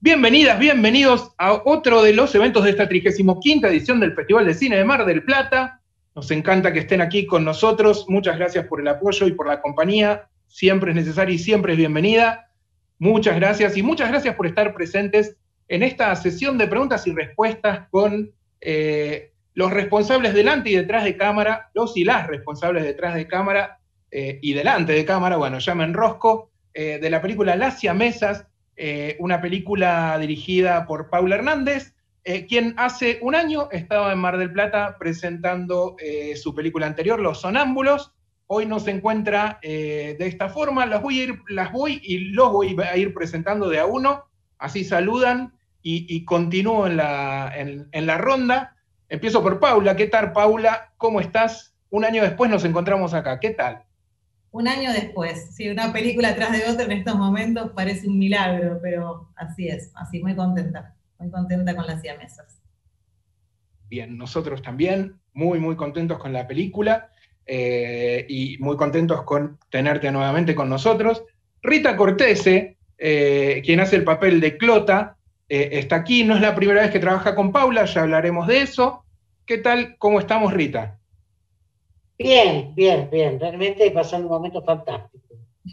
Bienvenidas, bienvenidos a otro de los eventos de esta 35ª edición del Festival de Cine de Mar del Plata. Nos encanta que estén aquí con nosotros. Muchas gracias por el apoyo y por la compañía. Siempre es necesaria y siempre es bienvenida. Muchas gracias y muchas gracias por estar presentes en esta sesión de preguntas y respuestas con los responsables delante y detrás de cámara, los y las responsables detrás de cámara y delante de cámara, bueno, ya me enrosco, de la película Las Siamesas, una película dirigida por Paula Hernández, quien hace un año estaba en Mar del Plata presentando su película anterior, Los Sonámbulos. Hoy nos encuentra de esta forma, los voy a ir presentando de a uno, así saludan y continúo en la ronda. Empiezo por Paula. ¿Qué tal, Paula? ¿Cómo estás? Un año después nos encontramos acá. ¿Qué tal? Un año después, sí, una película atrás de otra en estos momentos parece un milagro, pero así es, así muy contenta con Las Siamesas. Bien, nosotros también, muy contentos con la película y muy contentos con tenerte nuevamente con nosotros. Rita Cortese, quien hace el papel de Clota, está aquí, no es la primera vez que trabaja con Paula, ya hablaremos de eso. ¿Qué tal? ¿Cómo estamos, Rita? Bien, realmente pasando un momento fantástico.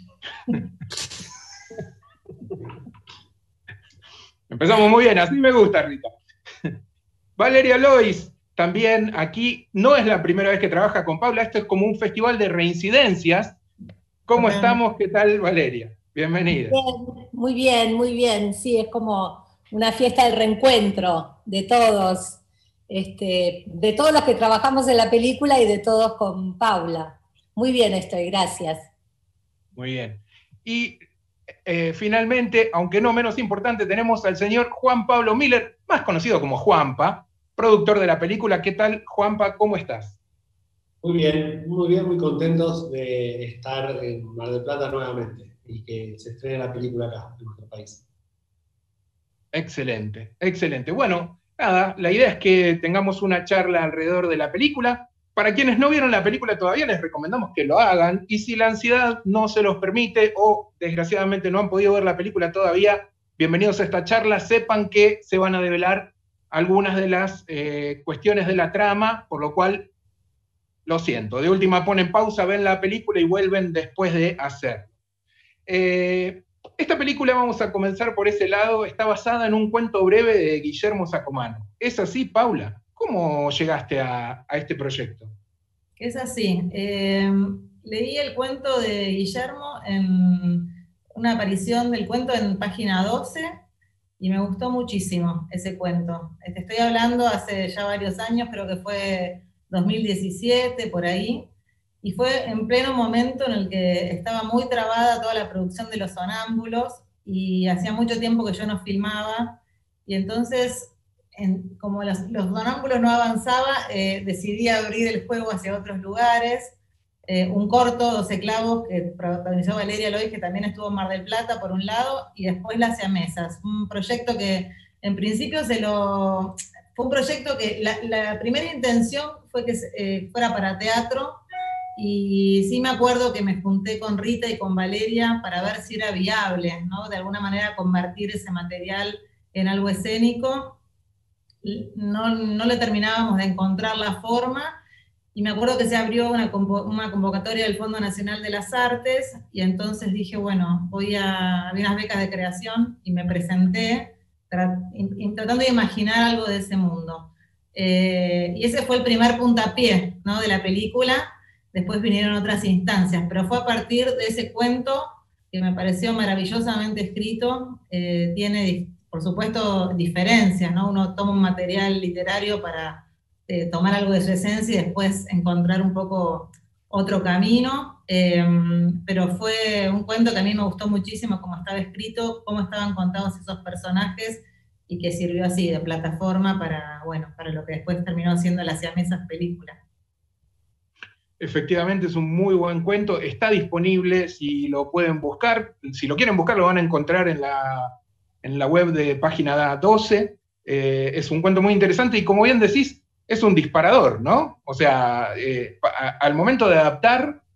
Empezamos muy bien, así me gusta, Rita. Valeria Lois, también aquí, no es la primera vez que trabaja con Paula, esto es como un festival de reincidencias. ¿Cómo estamos? ¿Qué tal, Valeria? Bienvenida. Bien, muy bien, sí, es como una fiesta del reencuentro de todos. De todos los que trabajamos en la película y de todos con Paula. Muy bien estoy, gracias. Muy bien. Y finalmente, aunque no menos importante, tenemos al señor Juan Pablo Miller, más conocido como Juanpa, productor de la película. ¿Qué tal, Juanpa? ¿Cómo estás? Muy bien, muy contentos de estar en Mar del Plata nuevamente y que se estrene la película acá, en nuestro país. Excelente, excelente. Bueno, nada, la idea es que tengamos una charla alrededor de la película. Para quienes no vieron la película todavía, les recomendamos que lo hagan. Y si la ansiedad no se los permite o desgraciadamente no han podido ver la película todavía, bienvenidos a esta charla. Sepan que se van a develar algunas de las cuestiones de la trama, por lo cual, lo siento. De última ponen pausa, ven la película y vuelven después de hacerlo. Esta película, vamos a comenzar por ese lado, está basada en un cuento breve de Guillermo Sacomano. ¿Es así, Paula? ¿Cómo llegaste a este proyecto? Es así. Leí el cuento de Guillermo en una aparición del cuento en página 12 y me gustó muchísimo ese cuento. Te estoy hablando hace ya varios años, creo que fue 2017, por ahí. Y fue en pleno momento en el que estaba muy trabada toda la producción de Los Sonámbulos y hacía mucho tiempo que yo no filmaba. Y entonces, como los Sonámbulos no avanzaba, decidí abrir el juego hacia otros lugares. Un corto, 12 clavos, que protagonizó Valeria Lois, que también estuvo en Mar del Plata, por un lado, y después Las Siamesas. Un proyecto que en principio fue un proyecto que la primera intención fue que fuera para teatro. Y sí me acuerdo que me junté con Rita y con Valeria para ver si era viable, ¿no? De alguna manera convertir ese material en algo escénico. No le terminábamos de encontrar la forma, y me acuerdo que se abrió una convocatoria del Fondo Nacional de las Artes, y entonces dije, bueno, había unas becas de creación, y me presenté tratando de imaginar algo de ese mundo. Y ese fue el primer puntapié, ¿no? De la película. Después vinieron otras instancias, pero fue a partir de ese cuento que me pareció maravillosamente escrito. Tiene, por supuesto, diferencias, ¿no? Uno toma un material literario para tomar algo de su esencia y después encontrar un poco otro camino, pero fue un cuento que a mí me gustó muchísimo cómo estaba escrito, cómo estaban contados esos personajes, y que sirvió así de plataforma para lo que después terminó siendo Las Siamesas película. Efectivamente, es un muy buen cuento, está disponible, si lo pueden buscar, si lo quieren buscar lo van a encontrar en la web de página 12, es un cuento muy interesante y, como bien decís, es un disparador, ¿no? O sea, al momento de adaptar,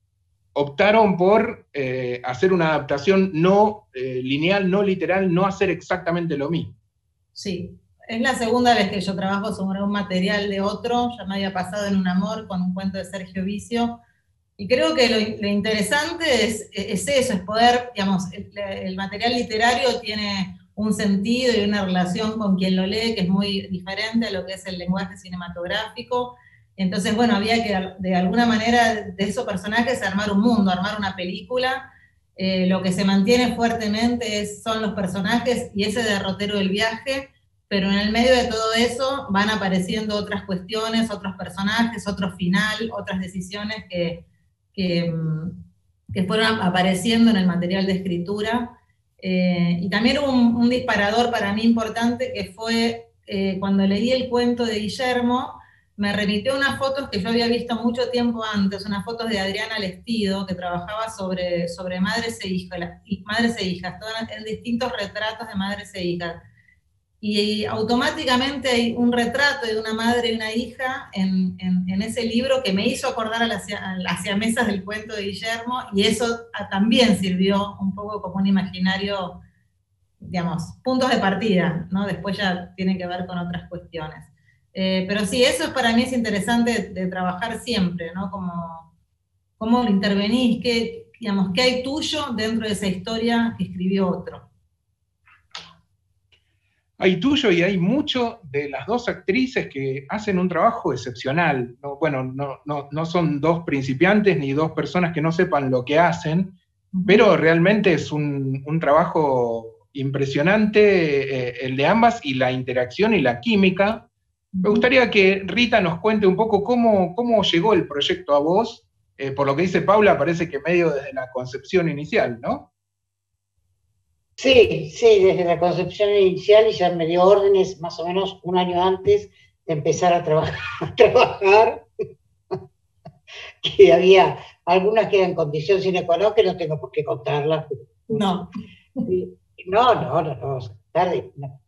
optaron por hacer una adaptación no lineal, no literal, no hacer exactamente lo mismo. Sí, es la segunda vez que yo trabajo sobre un material de otro, ya me había pasado en Un Amor con un cuento de Sergio Vicio, y creo que lo interesante es eso, es poder, digamos, el material literario tiene un sentido y una relación con quien lo lee que es muy diferente a lo que es el lenguaje cinematográfico. Entonces, bueno, había que de alguna manera de esos personajes armar un mundo, armar una película. Lo que se mantiene fuertemente son los personajes y ese derrotero del viaje, pero en el medio de todo eso van apareciendo otras cuestiones, otros personajes, otro final, otras decisiones que fueron apareciendo en el material de escritura. Y también hubo un disparador para mí importante que fue cuando leí el cuento de Guillermo, me remitió unas fotos que yo había visto mucho tiempo antes, unas fotos de Adriana Lestido, que trabajaba sobre madres e hijas, todas en distintos retratos de madres e hijas. Y automáticamente hay un retrato de una madre y una hija en ese libro que me hizo acordar a las siamesas del cuento de Guillermo, y eso también sirvió un poco como un imaginario, digamos, puntos de partida, ¿no? Después ya tiene que ver con otras cuestiones. Pero sí, eso para mí es interesante de trabajar siempre, ¿no? Cómo lo intervenís, qué hay tuyo dentro de esa historia que escribió otro. Hay tuyo y hay mucho de las dos actrices que hacen un trabajo excepcional. No son dos principiantes ni dos personas que no sepan lo que hacen, pero realmente es un trabajo impresionante el de ambas, y la interacción y la química. Me gustaría que Rita nos cuente un poco cómo llegó el proyecto a vos. Por lo que dice Paula, parece que medio desde la concepción inicial, ¿no? Sí, desde la concepción inicial, y ya me dio órdenes más o menos un año antes de empezar a trabajar, que había algunas que eran condición sine qua non, que no tengo por qué contarlas. No. No, tarde. No.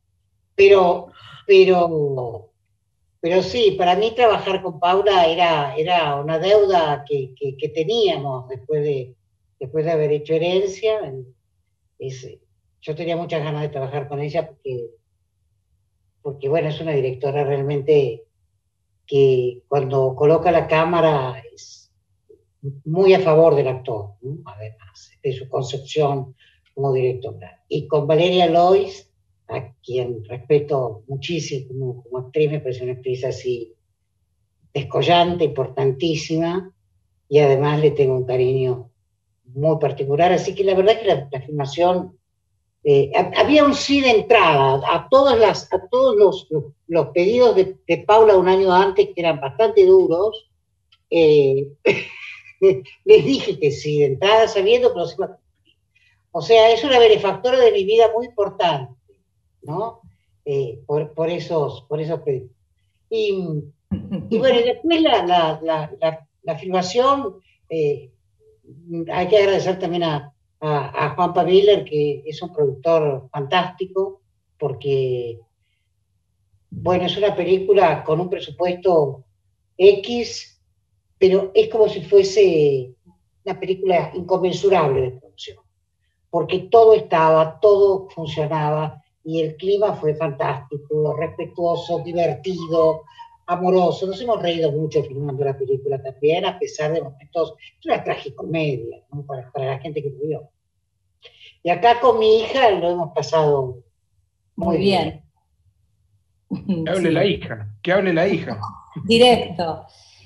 Pero sí, para mí trabajar con Paula era una deuda que teníamos después de haber hecho Herencia. Yo tenía muchas ganas de trabajar con ella porque bueno, es una directora realmente que cuando coloca la cámara es muy a favor del actor, ¿no? Además de su concepción como directora. Y con Valeria Lois, a quien respeto muchísimo como actriz, me parece una actriz así descollante, importantísima, y además le tengo un cariño muy particular. Así que la verdad es que la filmación... había un sí de entrada a todos los pedidos de Paula un año antes, que eran bastante duros. Les dije que sí de entrada, sabiendo que los iba a cumplir. O sea, es una benefactora de mi vida muy importante, ¿no? Por esos pedidos. Y bueno, después la filmación, hay que agradecer también a Juan Paviller, que es un productor fantástico, porque, bueno, es una película con un presupuesto X, pero es como si fuese una película inconmensurable de producción, porque todo funcionaba, y el clima fue fantástico, respetuoso, divertido, amoroso. Nos hemos reído mucho filmando la película también, a pesar de momentos. Es una tragicomedia, ¿no? Para la gente que lo vio. Y acá con mi hija lo hemos pasado muy bien. Que hable la hija, que hable la hija. Directo.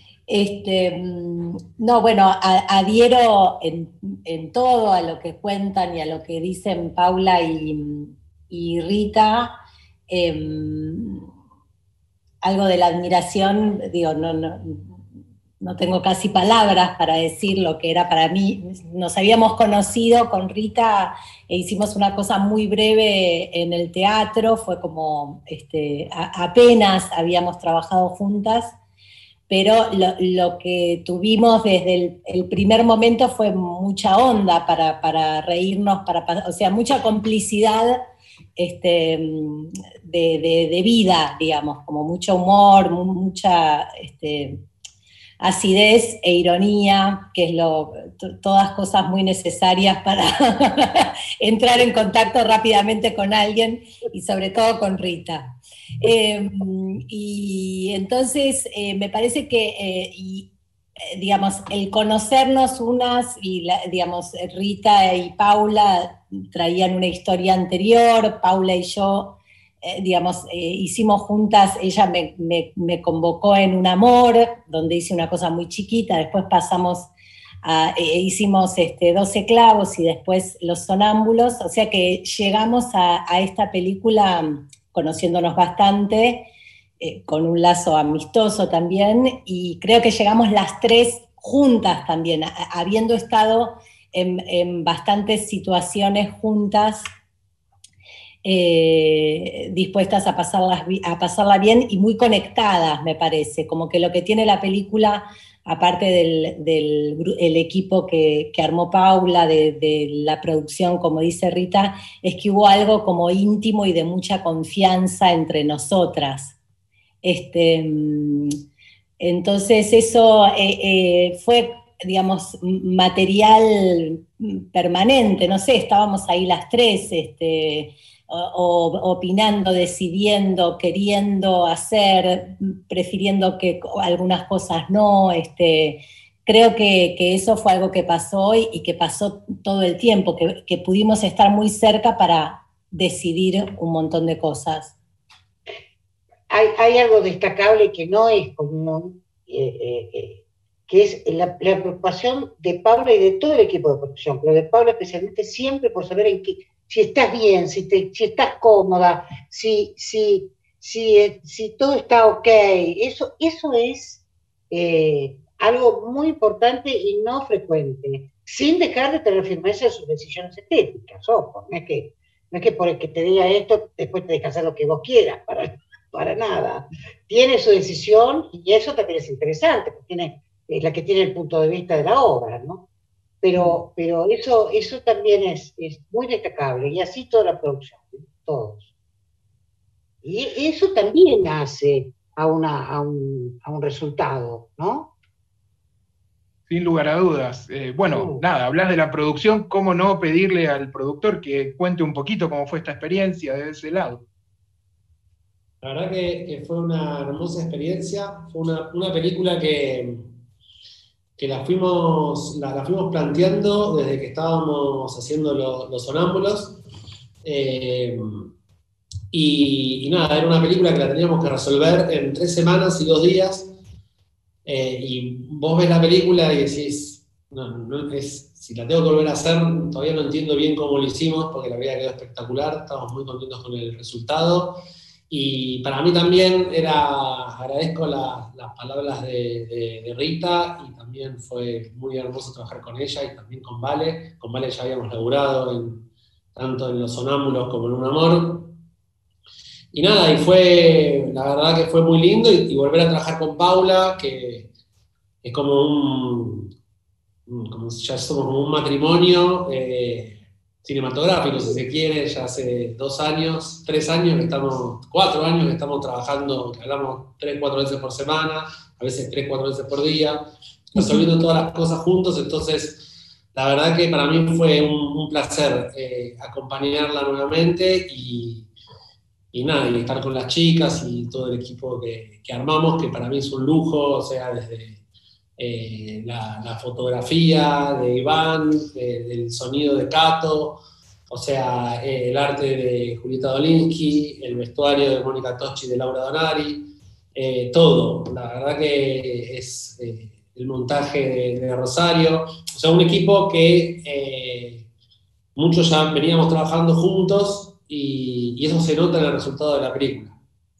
No, bueno, adhiero en todo a lo que cuentan y a lo que dicen Paula y Rita. Algo de la admiración, digo, no tengo casi palabras para decir lo que era para mí. Nos habíamos conocido con Rita e hicimos una cosa muy breve en el teatro, fue como apenas habíamos trabajado juntas, pero lo que tuvimos desde el primer momento fue mucha onda para reírnos, o sea, mucha complicidad de vida, digamos, como mucho humor, mucha acidez e ironía, que es todas cosas muy necesarias para entrar en contacto rápidamente con alguien y sobre todo con Rita. Y entonces me parece que, digamos, el conocernos unas, y digamos, Rita y Paula traían una historia anterior, Paula y yo, digamos, hicimos juntas, ella me convocó en Un Amor, donde hice una cosa muy chiquita, después pasamos hicimos 12 clavos y después Los Sonámbulos, o sea que llegamos a esta película conociéndonos bastante, con un lazo amistoso también, y creo que llegamos las tres juntas también, habiendo estado en bastantes situaciones juntas, dispuestas a pasarla bien y muy conectadas, me parece, como que lo que tiene la película, aparte del equipo que armó Paula, de la producción, como dice Rita, es que hubo algo como íntimo y de mucha confianza entre nosotras. Entonces eso fue, digamos, material permanente, no sé, estábamos ahí las tres, opinando, decidiendo, queriendo hacer, prefiriendo que algunas cosas no, creo que eso fue algo que pasó hoy y que pasó todo el tiempo, que pudimos estar muy cerca para decidir un montón de cosas. Hay algo destacable que no es común, que es la preocupación de Paula y de todo el equipo de producción, pero de Paula especialmente siempre por saber si estás bien, si estás cómoda, si todo está ok. Eso es algo muy importante y no frecuente, sin dejar de tener firmeza en sus decisiones estéticas. Ojo, no es que por el que te diga esto, después te dejas hacer lo que vos quieras, para nada. Tiene su decisión y eso también es interesante, porque es la que tiene el punto de vista de la obra, ¿no? Pero eso también es muy destacable, y así toda la producción, todos. Y eso también hace a un resultado, ¿no? Sin lugar a dudas. Bueno, nada, hablas de la producción, ¿cómo no pedirle al productor que cuente un poquito cómo fue esta experiencia de ese lado? La verdad que fue una hermosa experiencia, fue una película que la fuimos planteando desde que estábamos haciendo Los Sonámbulos, y nada, era una película que la teníamos que resolver en 3 semanas y 2 días, y vos ves la película y decís, si la tengo que volver a hacer, todavía no entiendo bien cómo lo hicimos, porque la vida quedó espectacular, estamos muy contentos con el resultado. Y para mí también agradezco las palabras de Rita, y también fue muy hermoso trabajar con ella y también con Vale. Con Vale ya habíamos laburado tanto en Los Sonámbulos como en Un Amor. Y nada, la verdad que fue muy lindo, y volver a trabajar con Paula, que es como ya somos como un matrimonio cinematográfico, si se quiere. Ya hace 2 años, 3 años 4 años que estamos trabajando, que hablamos 3-4 veces por semana, a veces 3-4 veces por día, resolviendo todas las cosas juntos. Entonces, la verdad que para mí fue un placer acompañarla nuevamente, y nada, y estar con las chicas y todo el equipo que armamos, que para mí es un lujo, o sea, desde la fotografía de Iván, del sonido de Cato, o sea, el arte de Julieta Dolinsky, el vestuario de Mónica Toschi y de Laura Donari, todo. La verdad que es el montaje de Rosario, o sea, un equipo que muchos ya veníamos trabajando juntos, y eso se nota en el resultado de la película.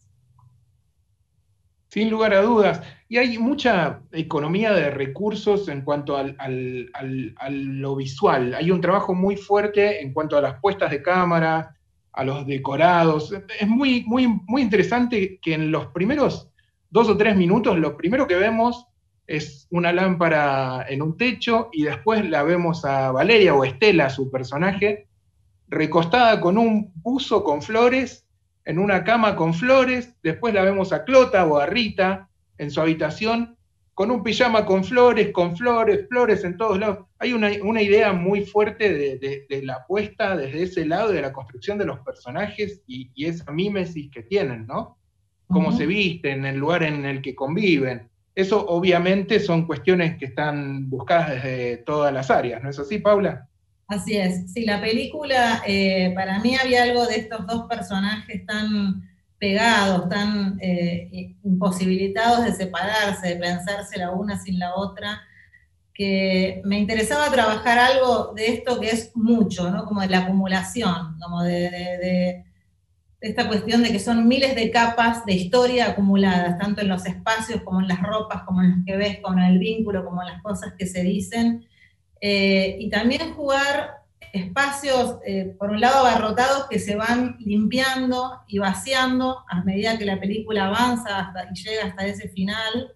Sin lugar a dudas. Y hay mucha economía de recursos en cuanto a lo visual. Hay un trabajo muy fuerte en cuanto a las puestas de cámara, a los decorados. Es muy, muy, muy interesante que en los primeros 2 o 3 minutos, lo primero que vemos es una lámpara en un techo, y después la vemos a Valeria, o Estela, su personaje, recostada con un buzo con flores, en una cama con flores. Después la vemos a Clota o a Rita en su habitación, con un pijama con flores, flores en todos lados. Hay una idea muy fuerte de la apuesta desde ese lado, de la construcción de los personajes y esa mímesis que tienen, ¿no? Cómo se visten, el lugar en el que conviven. Eso obviamente son cuestiones que están buscadas desde todas las áreas, ¿no es así, Paula? Así es. Sí, la película, para mí había algo de estos dos personajes tan pegados, tan imposibilitados de separarse, de pensarse la una sin la otra, que me interesaba trabajar algo de esto que es mucho, ¿no? Como de la acumulación, como de esta cuestión de que son miles de capas de historia acumuladas, tanto en los espacios como en las ropas, como en los que ves, como en el vínculo, como en las cosas que se dicen, y también jugar espacios, por un lado abarrotados, que se van limpiando y vaciando a medida que la película avanza y llega hasta ese final.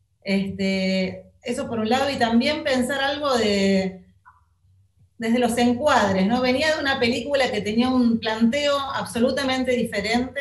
Eso por un lado, y también pensar algo desde los encuadres, ¿no? Venía de una película que tenía un planteo absolutamente diferente,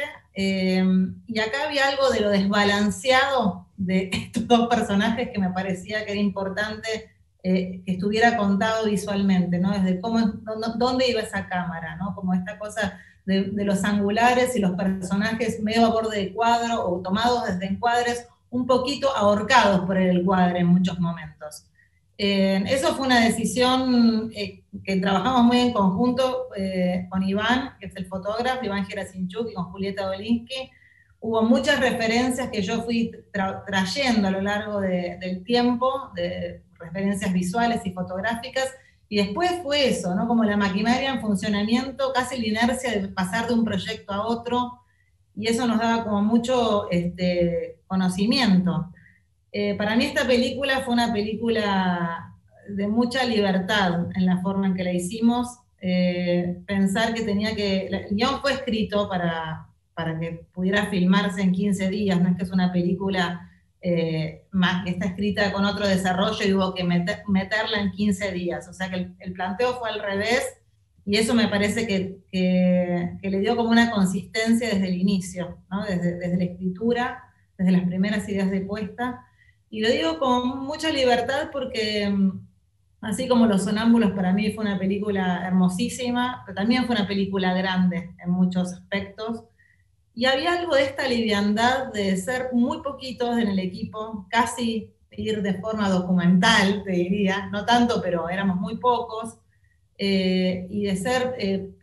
y acá había algo de lo desbalanceado de estos dos personajes que me parecía que era importante que estuviera contado visualmente, ¿no? Desde dónde iba esa cámara, ¿no? Como esta cosa de los angulares y los personajes medio a borde de cuadro o tomados desde encuadres, un poquito ahorcados por el encuadre en muchos momentos. Eso fue una decisión que trabajamos muy en conjunto con Iván, que es el fotógrafo, Iván Gerasimchuk, y con Julieta Dolinsky. Hubo muchas referencias que yo fui trayendo a lo largo del tiempo, de referencias visuales y fotográficas, y después fue eso, ¿no? Como la maquinaria en funcionamiento, casi la inercia de pasar de un proyecto a otro, y eso nos daba como mucho conocimiento. Para mí esta película fue una película de mucha libertad en la forma en que la hicimos, pensar que el guión fue escrito para que pudiera filmarse en 15 días, no es que es una película más que está escrita con otro desarrollo y hubo que meterla en 15 días, o sea que el planteo fue al revés, y eso me parece que le dio como una consistencia desde el inicio, ¿no? Desde la escritura, desde las primeras ideas de puesta, y lo digo con mucha libertad porque así como Los Sonámbulos para mí fue una película hermosísima, pero también fue una película grande en muchos aspectos, y había algo de esta liviandad de ser muy poquitos en el equipo, casi ir de forma documental, te diría, no tanto, pero éramos muy pocos, y de ser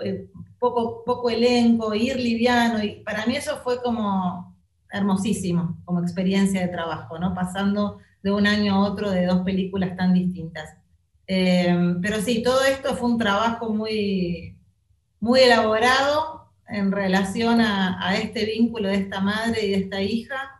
poco elenco, ir liviano, y para mí eso fue como hermosísimo, como experiencia de trabajo, ¿no? Pasando de un año a otro de dos películas tan distintas. Pero sí, todo esto fue un trabajo muy, muy elaborado en relación a este vínculo de esta madre y de esta hija,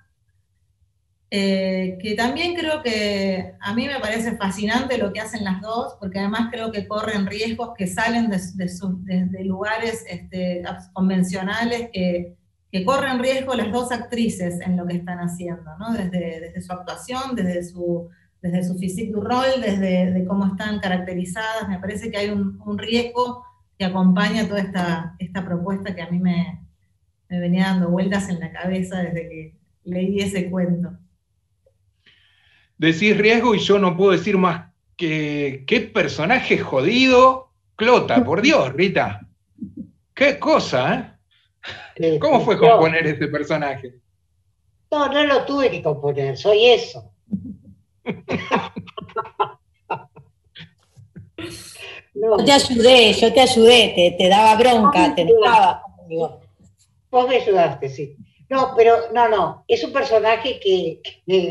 que también creo que a mí me parece fascinante lo que hacen las dos, porque además creo que corren riesgos que salen de lugares convencionales, que corren riesgo las dos actrices en lo que están haciendo, ¿no? Desde su actuación, desde su physique du rôle, desde cómo están caracterizadas. Me parece que hay un riesgo que acompaña toda esta propuesta que a mí me venía dando vueltas en la cabeza desde que leí ese cuento. Decís riesgo y yo no puedo decir más que qué personaje jodido, Clota, por Dios, Rita. Qué cosa, ¿eh? ¿Cómo fue componer ese personaje? No lo tuve que componer, soy eso. No. Yo te ayudé, te daba bronca, te dejaba. Vos me ayudaste, sí. No, pero no, es un personaje que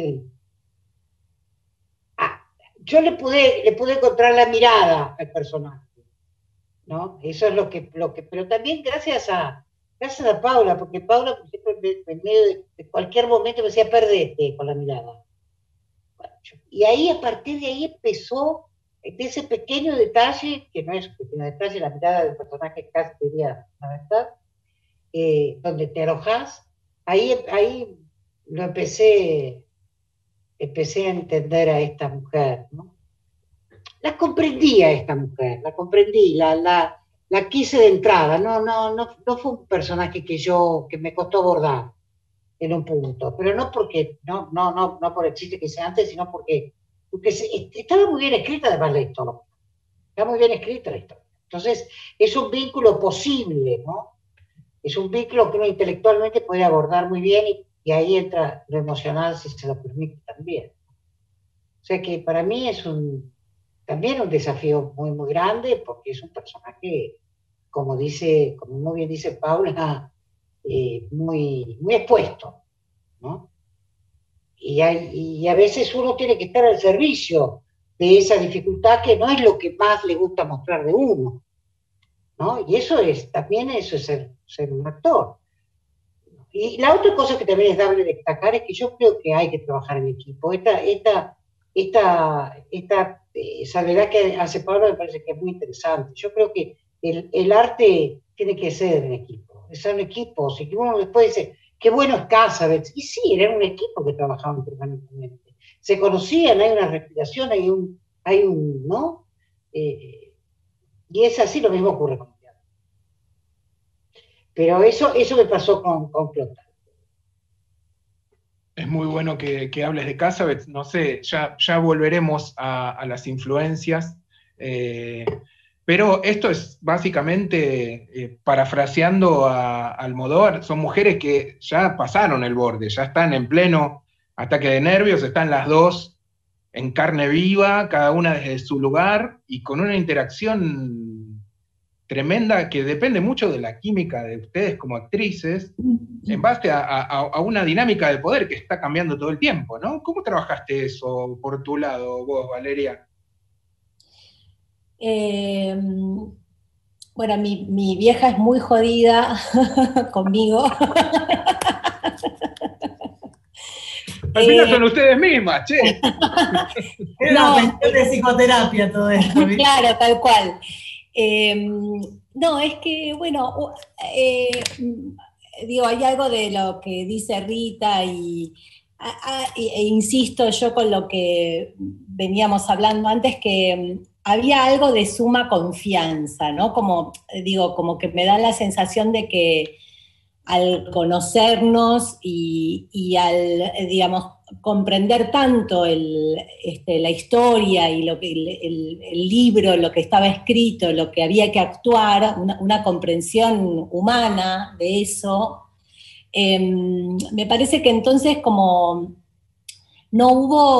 yo le pude encontrar la mirada al personaje, ¿no? Eso es lo que pero también gracias a Paula, porque Paula, por ejemplo, en medio de cualquier momento me decía, perdete con la mirada. Y ahí, a partir de ahí empezó ese pequeño detalle, que no es un pequeño detalle, la mirada del personaje casi diría, la verdad, donde te arrojas, ahí lo empecé a entender a esta mujer, ¿no? La comprendí a esta mujer, la comprendí, la quise de entrada, no fue un personaje que me costó abordar. en un punto, pero no porque, no por el chiste que hice antes, sino porque estaba muy bien escrita además la historia. Está muy bien escrita la historia. Entonces, es un vínculo posible, ¿no? Es un vínculo que uno intelectualmente puede abordar muy bien y ahí entra lo emocional si se lo permite también. O sea que para mí es también un desafío muy, muy grande porque es un personaje, como muy bien dice Paula, muy, muy expuesto, ¿no? Y a veces uno tiene que estar al servicio de esa dificultad que no es lo que más le gusta mostrar de uno, ¿no? Y también eso es ser un actor. Y la otra cosa que también es dable destacar es que yo creo que hay que trabajar en equipo. Esta salvedad que hace Pablo me parece que es muy interesante. Yo creo que el arte tiene que ser en equipo, ser un equipo. Si uno después dice, qué bueno es Cassavetes. Y sí, era un equipo que trabajaban permanentemente. Se conocían, hay una respiración, ¿no? Y es así, lo mismo ocurre con el teatro. Pero eso me pasó con Clota. Es muy bueno que hables de Cassavetes, no sé, ya volveremos a las influencias, pero esto es básicamente, parafraseando a Almodóvar, son mujeres que ya pasaron el borde, ya están en pleno ataque de nervios, están las dos en carne viva, cada una desde su lugar, y con una interacción tremenda que depende mucho de la química de ustedes como actrices, en base a una dinámica de poder que está cambiando todo el tiempo, ¿no? ¿Cómo trabajaste eso por tu lado, vos, Valeria? Bueno, mi vieja es muy jodida conmigo. Al final son ustedes mismas, che. Es una cuestión de psicoterapia todo esto, ¿viste? Claro, tal cual. No, es que, bueno, digo, hay algo de lo que dice Rita e insisto yo con lo que veníamos hablando antes, que había algo de suma confianza, ¿no? Como, digo, como que me da la sensación de que al conocernos y al, digamos, comprender tanto la historia y el libro, lo que estaba escrito, lo que había que actuar, una comprensión humana de eso, me parece que entonces como no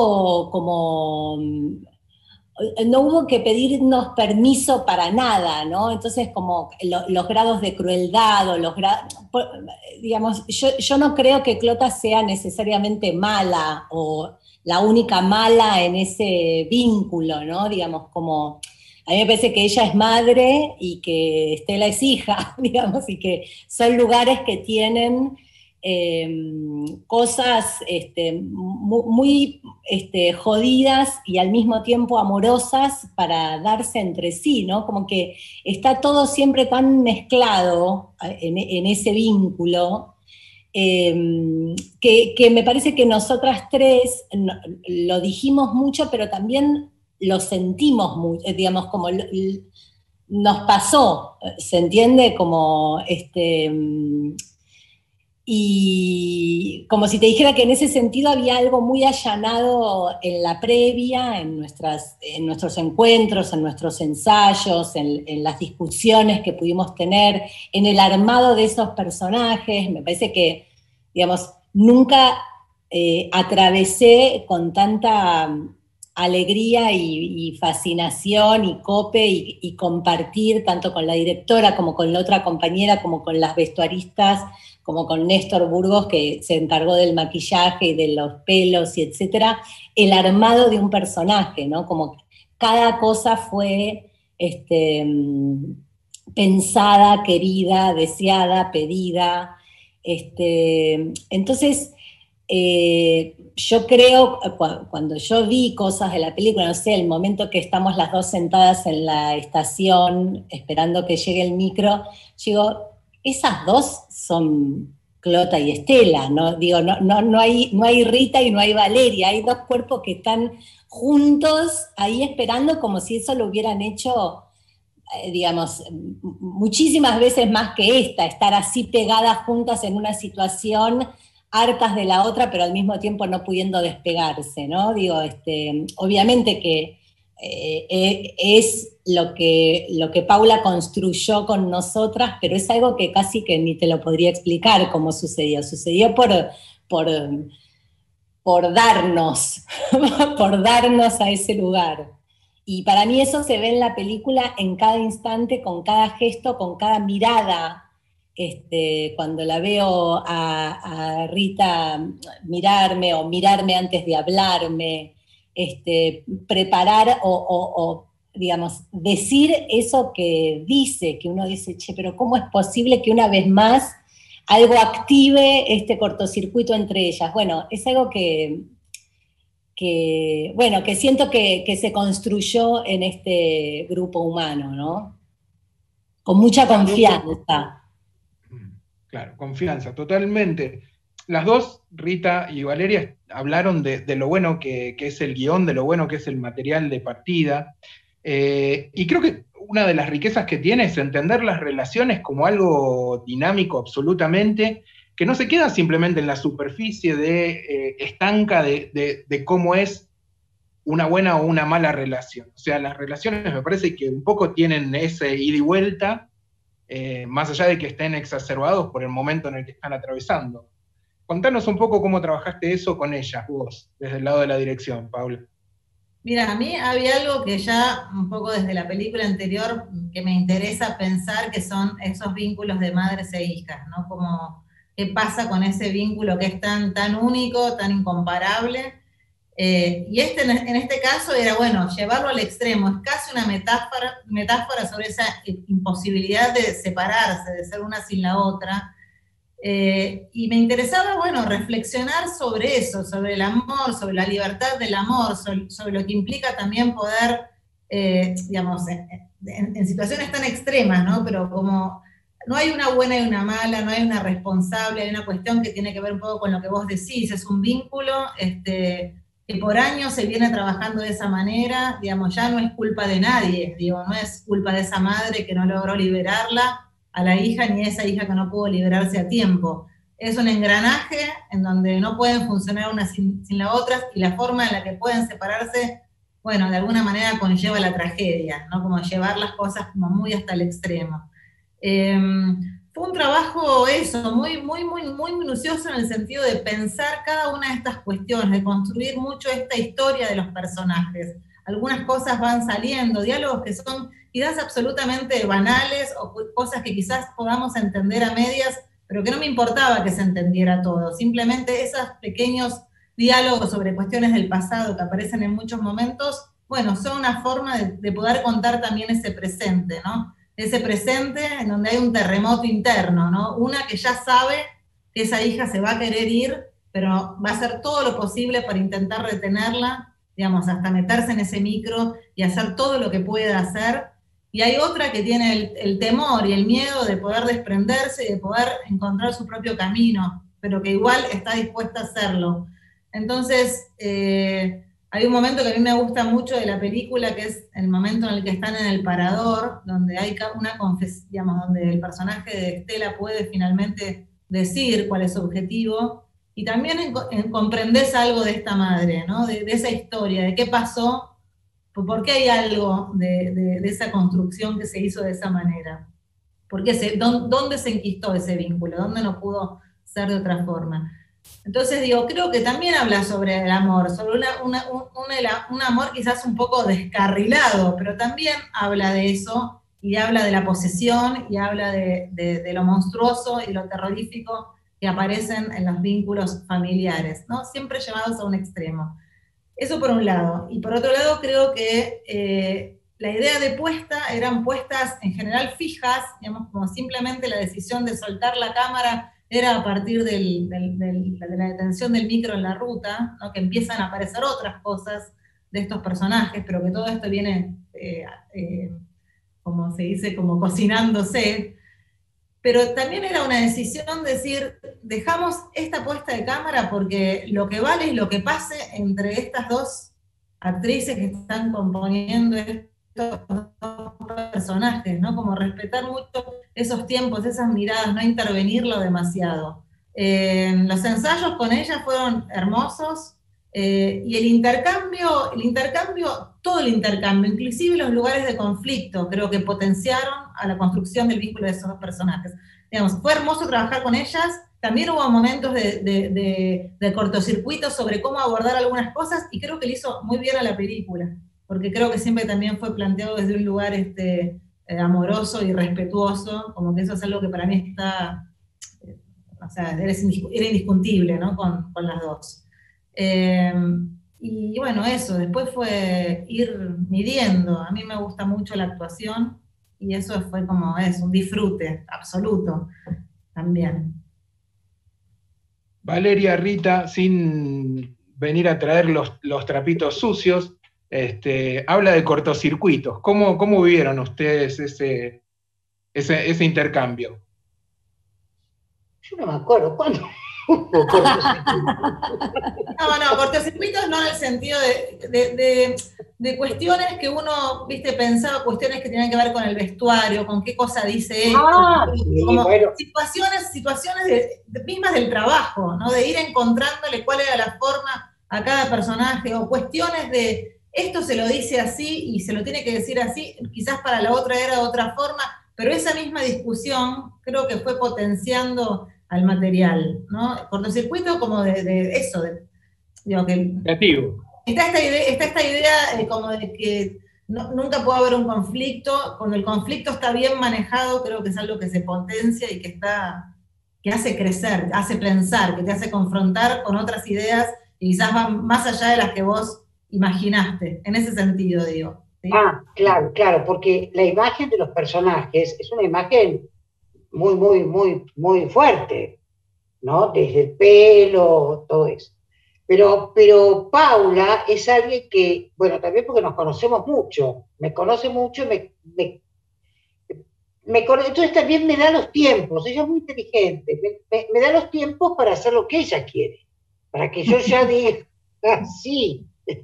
hubo que pedirnos permiso para nada, ¿no? Entonces, como los grados de crueldad, digamos, yo no creo que Clota sea necesariamente mala o la única mala en ese vínculo, ¿no? Digamos, como, a mí me parece que ella es madre y que Estela es hija, digamos, y que son lugares que tienen cosas muy jodidas y al mismo tiempo amorosas para darse entre sí, ¿no? Como que está todo siempre tan mezclado en ese vínculo, que me parece que nosotras tres lo dijimos mucho, pero también lo sentimos mucho, digamos, como nos pasó, ¿se entiende? Como y como si te dijera que en ese sentido había algo muy allanado en la previa, en nuestros encuentros, en nuestros ensayos, en las discusiones que pudimos tener, en el armado de esos personajes. Me parece que, digamos, nunca atravesé con tanta alegría y fascinación y cope y compartir tanto con la directora como con la otra compañera, como con las vestuaristas, como con Néstor Burgos, que se encargó del maquillaje y de los pelos y etcétera, el armado de un personaje, ¿no? Como cada cosa fue pensada, querida, deseada, pedida. Entonces, yo creo, cuando yo vi cosas de la película, no sé, el momento que estamos las dos sentadas en la estación esperando que llegue el micro, digo, esas dos son Clota y Estela, ¿no? Digo, no hay Rita y no hay Valeria, hay dos cuerpos que están juntos ahí esperando como si eso lo hubieran hecho, digamos, muchísimas veces más que esta, estar así pegadas juntas en una situación hartas de la otra, pero al mismo tiempo no pudiendo despegarse, ¿no? Digo, obviamente que es lo que Paula construyó con nosotras, pero es algo que casi que ni te lo podría explicar cómo sucedió. Sucedió por darnos, por darnos a ese lugar. Y para mí eso se ve en la película en cada instante, con cada gesto, con cada mirada. Cuando la veo a Rita mirarme o mirarme antes de hablarme, preparar o, digamos, decir eso que dice, que uno dice, che, pero ¿cómo es posible que una vez más algo active este cortocircuito entre ellas? Bueno, es algo que siento que se construyó en este grupo humano, ¿no? Con mucha confianza. Claro, confianza, totalmente. Las dos, Rita y Valeria, hablaron de lo bueno que es el guión, de lo bueno que es el material de partida. Y creo que una de las riquezas que tiene es entender las relaciones como algo dinámico absolutamente, que no se queda simplemente en la superficie estanca de cómo es una buena o una mala relación. O sea, las relaciones me parece que un poco tienen ese ida y vuelta, más allá de que estén exacerbados por el momento en el que están atravesando. Contanos un poco cómo trabajaste eso con ellas, vos, desde el lado de la dirección, Paula. Mira, a mí había algo que ya un poco desde la película anterior que me interesa pensar, que son esos vínculos de madres e hijas, ¿no? Como qué pasa con ese vínculo que es tan único, tan incomparable. Y en este caso era, bueno, llevarlo al extremo, es casi una metáfora sobre esa imposibilidad de separarse, de ser una sin la otra. Y me interesaba, bueno, reflexionar sobre eso, sobre el amor, sobre la libertad del amor, sobre lo que implica también poder, digamos, en situaciones tan extremas, ¿no? Pero como no hay una buena y una mala, no hay una responsable, hay una cuestión que tiene que ver un poco con lo que vos decís, es un vínculo, que por años se viene trabajando de esa manera, digamos, ya no es culpa de nadie, digo, no es culpa de esa madre que no logró liberarla a la hija, ni esa hija que no pudo liberarse a tiempo. Es un engranaje en donde no pueden funcionar una sin la otra, y la forma en la que pueden separarse, bueno, de alguna manera conlleva la tragedia, ¿no? Como llevar las cosas como muy hasta el extremo. Fue un trabajo eso, muy minucioso en el sentido de pensar cada una de estas cuestiones, de construir mucho esta historia de los personajes. Algunas cosas van saliendo, diálogos que son quizás absolutamente banales o cosas que quizás podamos entender a medias, pero que no me importaba que se entendiera todo. Simplemente esos pequeños diálogos sobre cuestiones del pasado que aparecen en muchos momentos, bueno, son una forma de poder contar también ese presente, ¿no? Ese presente en donde hay un terremoto interno, ¿no? Una que ya sabe que esa hija se va a querer ir, pero va a hacer todo lo posible para intentar retenerla, digamos, hasta meterse en ese micro y hacer todo lo que pueda hacer. Y hay otra que tiene el temor y el miedo de poder desprenderse y de poder encontrar su propio camino, pero que igual está dispuesta a hacerlo. Entonces, hay un momento que a mí me gusta mucho de la película, que es el momento en el que están en el parador, donde hay una confesión, digamos, donde el personaje de Estela puede finalmente decir cuál es su objetivo, y también comprendés algo de esta madre, ¿no? De esa historia, de qué pasó, por qué hay algo de esa construcción que se hizo de esa manera. ¿Dónde se enquistó ese vínculo? ¿Dónde no pudo ser de otra forma? Entonces digo, creo que también habla sobre el amor, sobre un amor quizás un poco descarrilado, pero también habla de eso, y habla de la posesión, y habla de lo monstruoso y lo terrorífico que aparecen en los vínculos familiares, ¿no? Siempre llevados a un extremo. Eso por un lado. Y por otro lado creo que la idea de puesta eran puestas en general fijas, digamos, como simplemente la decisión de soltar la cámara era a partir de la detención del micro en la ruta, ¿no? Que empiezan a aparecer otras cosas de estos personajes, pero que todo esto viene, como se dice, como cocinándose. Pero también era una decisión decir, dejamos esta puesta de cámara porque lo que vale es lo que pase entre estas dos actrices que están componiendo estos dos personajes, ¿no? Como respetar mucho esos tiempos, esas miradas, no intervenirlo demasiado. Los ensayos con ella fueron hermosos, y el intercambio, todo el intercambio, inclusive los lugares de conflicto, creo que potenciaron a la construcción del vínculo de esos dos personajes. Digamos, fue hermoso trabajar con ellas, también hubo momentos de cortocircuito sobre cómo abordar algunas cosas, y creo que le hizo muy bien a la película, porque creo que siempre también fue planteado desde un lugar amoroso y respetuoso, como que eso es algo que para mí está, o sea, era indiscutible, ¿no? Con las dos. Y bueno, eso, después fue ir midiendo. A mí me gusta mucho la actuación, y eso fue como un disfrute absoluto también. Valeria, Rita, sin venir a traer los trapitos sucios, habla de cortocircuitos. ¿Cómo vivieron ustedes ese intercambio? Yo no me acuerdo cuándo. No, cortocircuitos no en el sentido de cuestiones que uno, viste, pensaba, cuestiones que tenían que ver con el vestuario, con qué cosa dice esto, Sí, como bueno. situaciones mismas del trabajo, ¿no? De ir encontrándole cuál era la forma a cada personaje, o cuestiones de esto se lo dice así y se lo tiene que decir así, quizás para la otra era de otra forma, pero esa misma discusión creo que fue potenciando al material, ¿no? Cortocircuito como de eso, digo que Creativo. está esta idea como de que nunca puede haber un conflicto. Cuando el conflicto está bien manejado, creo que es algo que se potencia y que hace crecer, hace pensar, que te hace confrontar con otras ideas y quizás van más allá de las que vos imaginaste, en ese sentido, digo. ¿Sí? Claro, porque la imagen de los personajes es una imagen muy, muy, muy, muy fuerte, ¿no? Desde el pelo, todo eso. Pero Paula es alguien que, bueno, también porque nos conocemos mucho, me conoce mucho, entonces también me da los tiempos, ella es muy inteligente, me da los tiempos para hacer lo que ella quiere, para que yo ya diga, sí,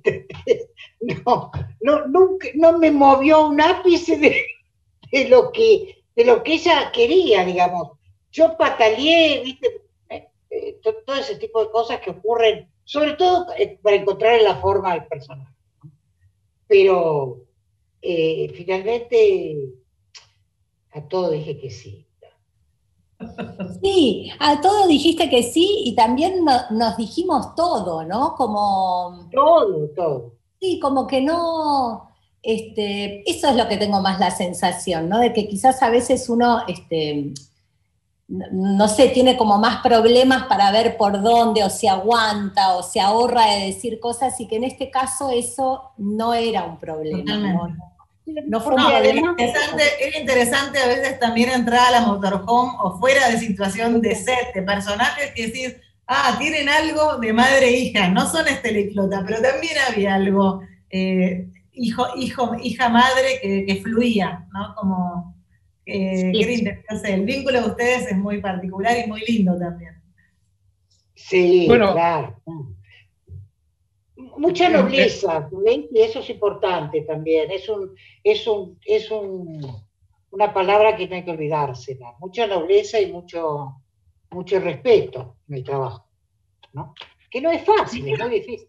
nunca, no me movió un ápice de lo que ella quería, digamos. Yo pataleé, ¿viste? Todo ese tipo de cosas que ocurren, sobre todo para encontrar la forma del personaje. Pero finalmente a todo dije que sí. Sí, a todo dijiste que sí, y también nos dijimos todo, ¿no? Como... Todo. Sí, como que no, eso es lo que tengo más la sensación, ¿no? De que quizás a veces uno, no sé, tiene como más problemas para ver por dónde, o se aguanta, o se ahorra de decir cosas, y que en este caso eso no era un problema, ¿no? No fue un problema. Era interesante a veces también entrar a la motorhome o fuera de situación de set, de personajes que decís, tienen algo de madre e hija, no son Esteliclota, pero también había algo hija-madre que fluía, ¿no? Como, no sé, el vínculo de ustedes es muy particular y muy lindo también. Sí, bueno, claro. Mucha nobleza, ¿ven? Y eso es importante también, una palabra que no hay que olvidársela, mucha nobleza y mucho respeto en el trabajo, ¿no? Que no es fácil, es muy difícil.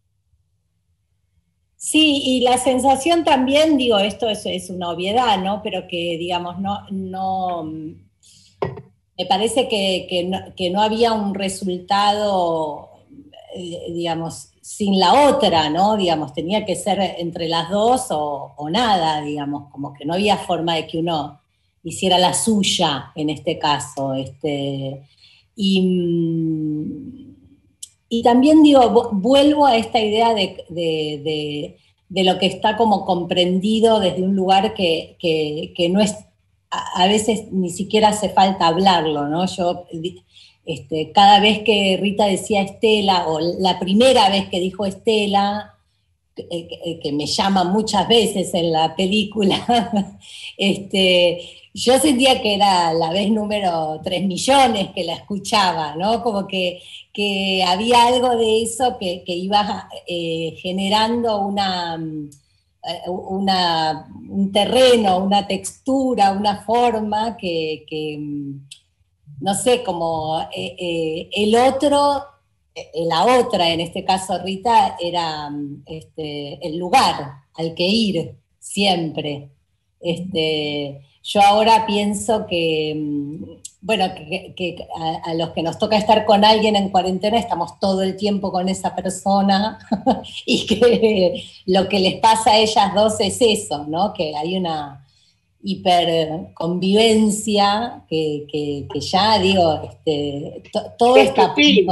Sí, y la sensación también, digo, esto es una obviedad, ¿no? Pero que, digamos, no me parece que no había un resultado, digamos, sin la otra, ¿no? Digamos, tenía que ser entre las dos o nada, digamos, como que no había forma de que uno hiciera la suya en este caso. Y también digo, vuelvo a esta idea de lo que está como comprendido desde un lugar que no es, a veces ni siquiera hace falta hablarlo, ¿no? Yo, cada vez que Rita decía Estela, o la primera vez que dijo Estela, que me llama muchas veces en la película, yo sentía que era la vez número 3 millones que la escuchaba, ¿no? Como que había algo de eso que iba generando un terreno, una textura, una forma que no sé, como el otro, la otra, en este caso Rita, era el lugar al que ir siempre. Yo ahora pienso que, bueno, que a los que nos toca estar con alguien en cuarentena estamos todo el tiempo con esa persona y que lo que les pasa a ellas dos es eso, ¿no? Que hay una hiperconvivencia que ya, digo, todo está...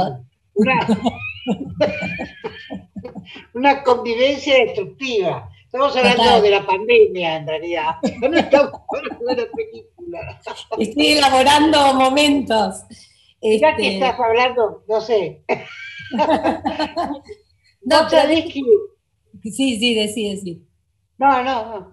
Una convivencia destructiva. Estamos hablando Total. de la pandemia, en realidad. No estamos hablando de la película. Estoy elaborando momentos. Ya que estás hablando, no sé. No, ¿No sabés que? Sí, decí. No.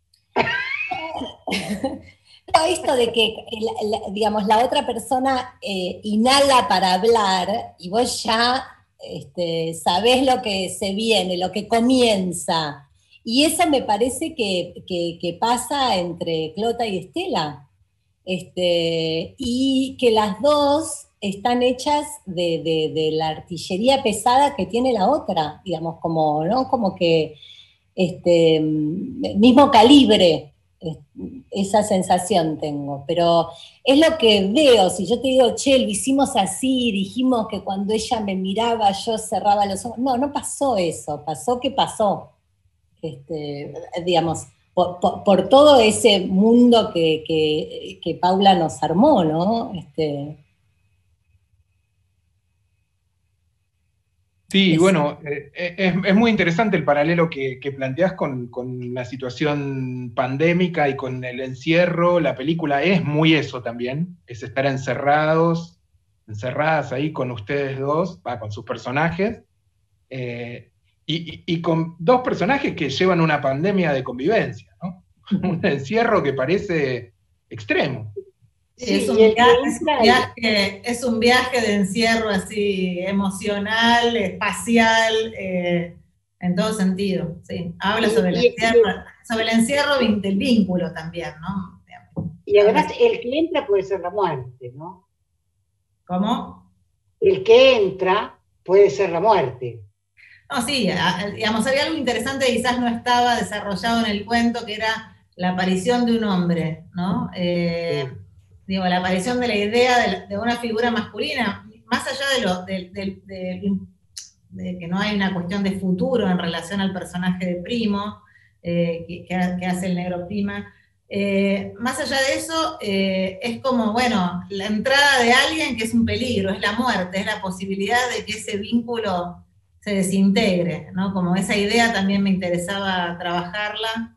No, esto de que, digamos, la otra persona inhala para hablar y vos ya sabés lo que se viene, lo que comienza. Y eso me parece que pasa entre Clota y Estela. Y que las dos están hechas de la artillería pesada que tiene la otra, digamos, como, ¿no? Como que mismo calibre. Esa sensación tengo, pero es lo que veo. Si yo te digo, che, lo hicimos así, dijimos que cuando ella me miraba yo cerraba los ojos, no pasó eso, pasó que pasó, digamos, por todo ese mundo que Paula nos armó, ¿no? Sí, bueno, es muy interesante el paralelo que planteás con la situación pandémica y con el encierro. La película es muy eso también, es estar encerradas ahí con ustedes dos, con sus personajes, y con dos personajes que llevan una pandemia de convivencia, ¿no? Un encierro que parece extremo. Sí, es un viaje de encierro así emocional, espacial, en todo sentido. Sí. Habla sobre el encierro del vínculo también, ¿no? Y además el que entra puede ser la muerte, ¿no? ¿Cómo? El que entra puede ser la muerte. No, sí, digamos, había algo interesante que quizás no estaba desarrollado en el cuento, que era la aparición de un hombre, ¿no? Digo, la aparición de la idea de una figura masculina, más allá de que no hay una cuestión de futuro en relación al personaje de Primo, que hace el negro Prima, más allá de eso, es como, bueno, la entrada de alguien que es un peligro, es la muerte, es la posibilidad de que ese vínculo se desintegre, ¿no? Como esa idea también me interesaba trabajarla,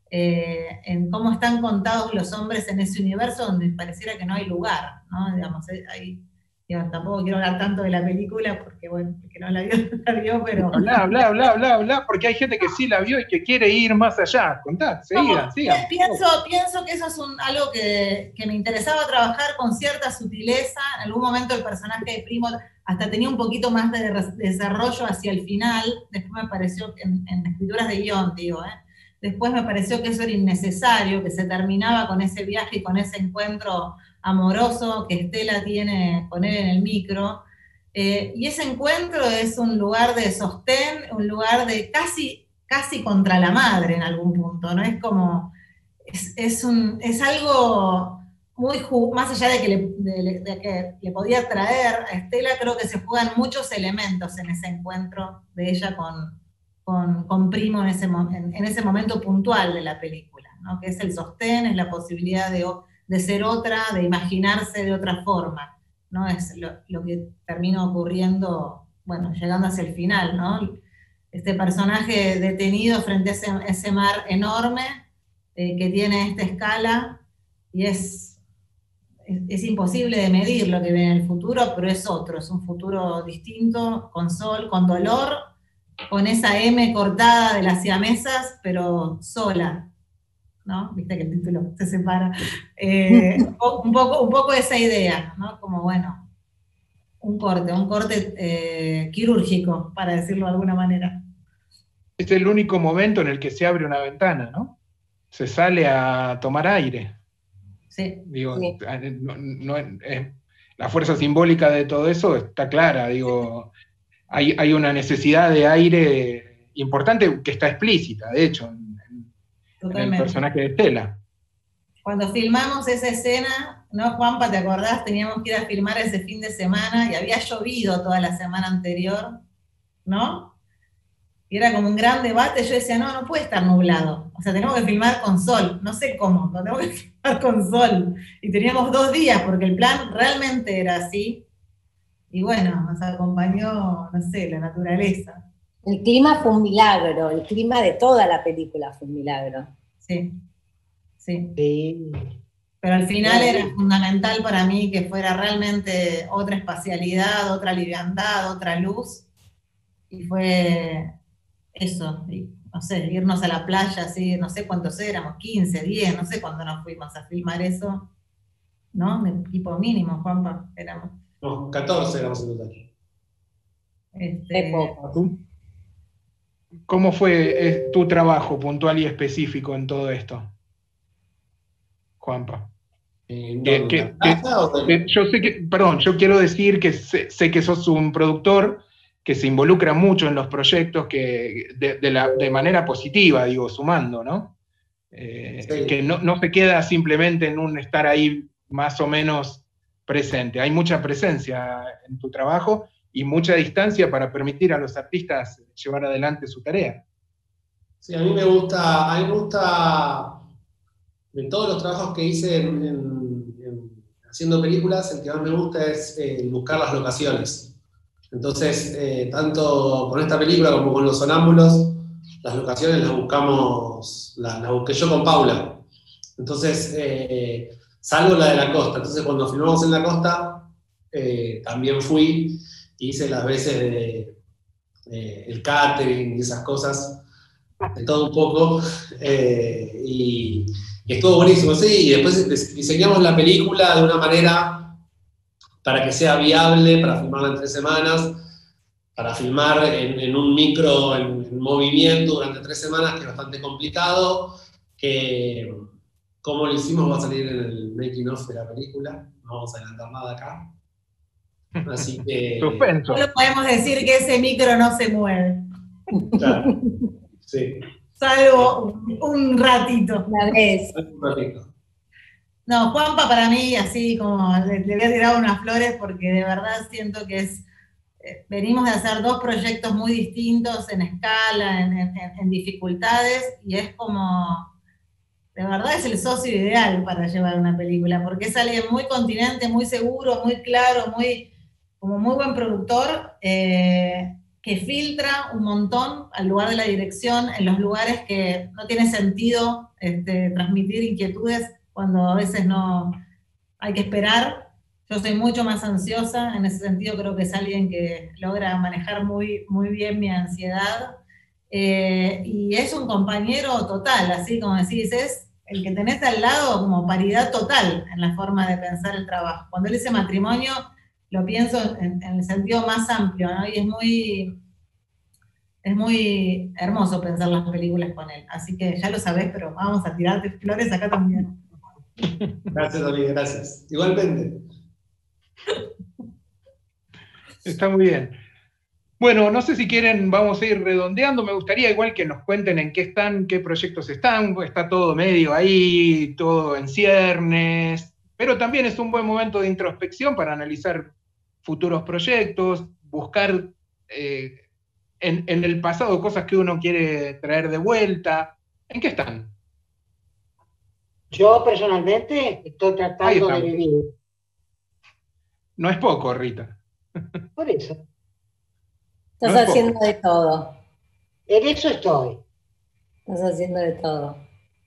en cómo están contados los hombres en ese universo donde pareciera que no hay lugar, ¿no? Digamos, digamos, tampoco quiero hablar tanto de la película porque, bueno, el que no la vio, pero... Habla, porque hay gente que sí la vio y que quiere ir más allá. Contá, sigan. Pienso que eso es algo que me interesaba trabajar con cierta sutileza. En algún momento el personaje de Primo hasta tenía un poquito más de desarrollo hacia el final, después me pareció, en escrituras de guión, digo, después me pareció que eso era innecesario, que se terminaba con ese viaje y con ese encuentro amoroso que Estela tiene con él en el micro, y ese encuentro es un lugar de sostén, un lugar de casi contra la madre en algún punto, ¿no? Es como, es algo muy, más allá de que le podía traer a Estela, creo que se juegan muchos elementos en ese encuentro de ella con Primo en ese momento puntual de la película, ¿no? Que es el sostén, es la posibilidad de ser otra, de imaginarse de otra forma, ¿no? Es lo que termina ocurriendo, bueno, llegando hacia el final, ¿no? Este personaje detenido frente a ese mar enorme, que tiene esta escala, y es imposible de medir lo que viene en el futuro, pero es otro, es un futuro distinto, con sol, con dolor, con esa M cortada de las siamesas, cortada, pero sola, ¿no? Viste que el título se separa. Un poco esa idea, ¿no? Como, bueno, un corte quirúrgico, para decirlo de alguna manera. Es el único momento en el que se abre una ventana, ¿no? Se sale a tomar aire. Sí. Digo, Sí. la fuerza simbólica de todo eso está clara, digo, hay una necesidad de aire importante que está explícita, de hecho, en el personaje de Estela. Cuando filmamos esa escena, ¿no, Juanpa? ¿Te acordás? Teníamos que ir a filmar ese fin de semana y había llovido toda la semana anterior, ¿no? Y era como un gran debate. Yo decía, no puede estar nublado. O sea, tenemos que filmar con sol. No sé cómo, pero tenemos que filmar con sol. Y teníamos 2 días porque el plan realmente era así. Y bueno, nos acompañó, no sé, la naturaleza. El clima fue un milagro, el clima de toda la película fue un milagro. Sí. Sí. Pero al final era fundamental para mí que fuera realmente otra espacialidad, otra liviandad, otra luz. Y fue eso, no sé, irnos a la playa así, no sé cuántos éramos, 15, 10, no sé cuándo nos fuimos a filmar eso, ¿no? De equipo mínimo, Juanpa, éramos. No, 14 éramos en total. De poco. ¿Cómo fue tu trabajo puntual y específico en todo esto, Juanpa? Yo sé que, perdón, yo quiero decir que sé que sos un productor que se involucra mucho en los proyectos que de manera positiva, digo, sumando, ¿no? Sí. Que no se queda simplemente en un estar ahí más o menos presente. Hay mucha presencia en tu trabajo y mucha distancia para permitir a los artistas llevar adelante su tarea. Sí, a mí me gusta de todos los trabajos que hice haciendo películas, el que más me gusta es buscar las locaciones. Entonces, tanto con esta película como con Los Sonámbulos, las locaciones las busqué yo con Paula. Entonces, salvo la de la costa. Entonces, cuando filmamos en la costa, también fui, hice las veces de el catering y esas cosas, de todo un poco, y estuvo buenísimo, sí, y después diseñamos la película de una manera para que sea viable, para filmarla en 3 semanas, para filmar en un micro, en movimiento durante 3 semanas, que es bastante complicado, que como lo hicimos va a salir en el making of de la película, no vamos a adelantar nada acá. Así que... Suspenso. Solo podemos decir que ese micro no se mueve. Claro, sí. Salvo un ratito. Una vez. Un ratito. No, Juanpa para mí, así como le voy a tirar unas flores porque de verdad siento que venimos de hacer 2 proyectos muy distintos en escala, en dificultades, y es como, de verdad es el socio ideal para llevar una película, porque es alguien muy continente, muy seguro, muy claro, como muy buen productor, que filtra un montón al lugar de la dirección, en los lugares que no tiene sentido transmitir inquietudes, cuando a veces no hay que esperar. Yo soy mucho más ansiosa, en ese sentido creo que es alguien que logra manejar muy, muy bien mi ansiedad, y es un compañero total, así como decís, es el que tenés al lado como paridad total en la forma de pensar el trabajo. Cuando él dice matrimonio, lo pienso en el sentido más amplio, ¿no? Y es muy hermoso pensar las películas con él, así que ya lo sabés, pero vamos a tirarte flores acá también. Gracias, amiga, gracias. Igualmente. Está muy bien. Bueno, no sé si quieren, vamos a ir redondeando. Me gustaría igual que nos cuenten en qué están, qué proyectos están. Está todo medio ahí, todo en ciernes, pero también es un buen momento de introspección para analizar futuros proyectos, buscar en el pasado cosas que uno quiere traer de vuelta. ¿En qué están? Yo personalmente estoy tratando de vivir. No es poco, Rita. Por eso. Estás haciendo de todo. En eso estoy. Estás haciendo de todo.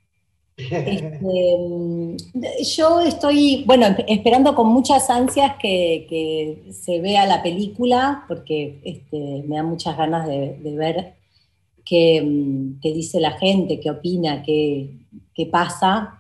Yo estoy, bueno, esperando con muchas ansias que se vea la película, porque me da muchas ganas de ver qué dice la gente, qué opina, qué pasa.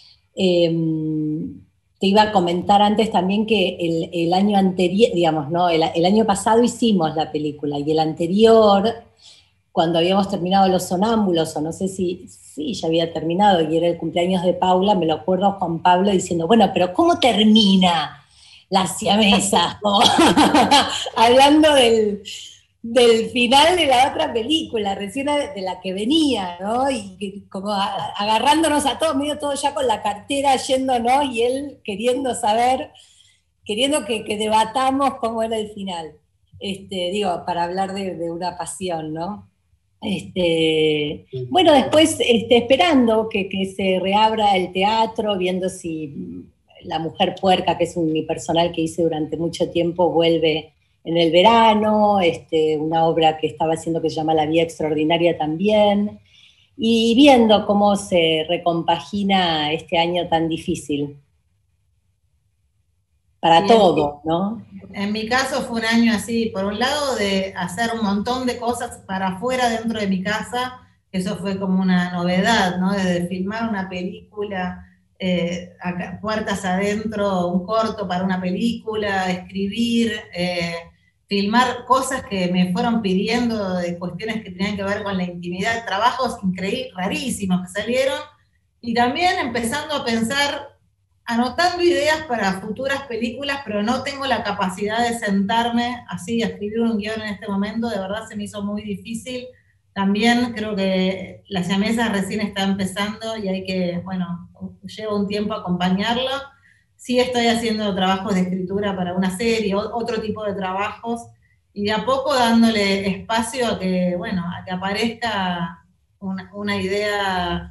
Te iba a comentar antes también que el año anterior, digamos, ¿no? El año pasado hicimos la película, y el anterior, cuando habíamos terminado Los Sonámbulos, o no sé si ya había terminado, y era el cumpleaños de Paula, me lo acuerdo Juan Pablo diciendo, bueno, pero ¿cómo termina la siamesa, como hablando del final de la otra película, recién de la que venía, ¿no? Y como agarrándonos a todos, medio todos ya con la cartera yéndonos, y él queriendo saber, queriendo que debatamos cómo era el final. Digo, para hablar de una pasión, ¿no? Bueno, después esperando que se reabra el teatro, viendo si La Mujer Puerca, que es un unipersonal que hice durante mucho tiempo, vuelve en el verano, una obra que estaba haciendo que se llama La Vía Extraordinaria también, y viendo cómo se recompagina este año tan difícil para Sí, todo, ¿no? En mi caso fue un año así, por un lado de hacer un montón de cosas para afuera dentro de mi casa, eso fue como una novedad, ¿no? De filmar una película, acá, puertas adentro, un corto para una película, escribir, filmar cosas que me fueron pidiendo de cuestiones que tenían que ver con la intimidad, trabajos increíbles, rarísimos que salieron, y también empezando a pensar, anotando ideas para futuras películas, pero no tengo la capacidad de sentarme así a escribir un guión en este momento, de verdad se me hizo muy difícil. También creo que La Siamesa recién está empezando y hay que, bueno, lleva un tiempo acompañarlo. Sí estoy haciendo trabajos de escritura para una serie, otro tipo de trabajos, y de a poco dándole espacio a que, bueno, a que aparezca una idea